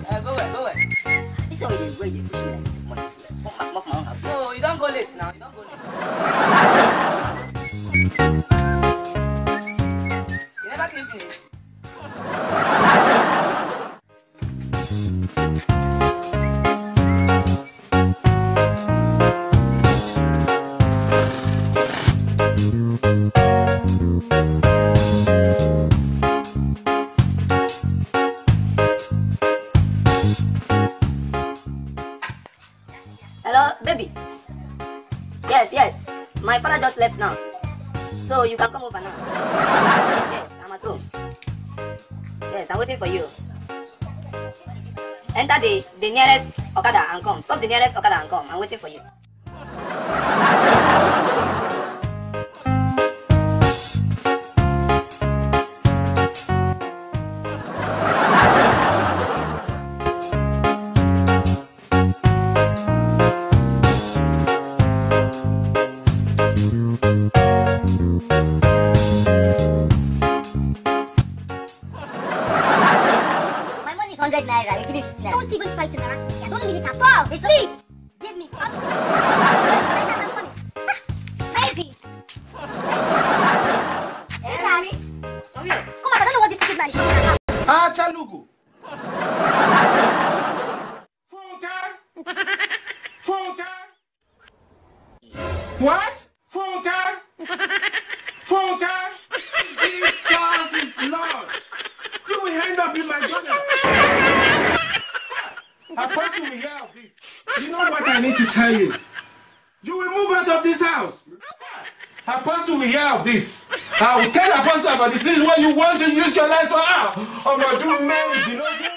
Go where, go where. This one is where you push me like this money. Off my own house. No, you don't go late now. You don't go late. You never clean finish. Hello, baby. Yes. My father just left now. So you can come over now. Yes, I'm at home. Yes, I'm waiting for you. Enter the nearest Okada and come. Stop the nearest Okada and come. I'm waiting for you. My money is 100 naira. You give me 50 naira. Don't even try to harass me. I don't need it at all. Please, give me. I'm coming. Baby. Hey, Daddy. Come here. Come on, I don't know what this stupid man is talking about. Ah, Chalugu. Funka. What? Funka. This house is lost. You will end up in my gutter. Apostle will hear of this. You know what I need to tell you? You will move out of this house. Apostle will hear of this. I will tell Apostle about this. This is what you want to use your life for. I'm going to do marriage, you know.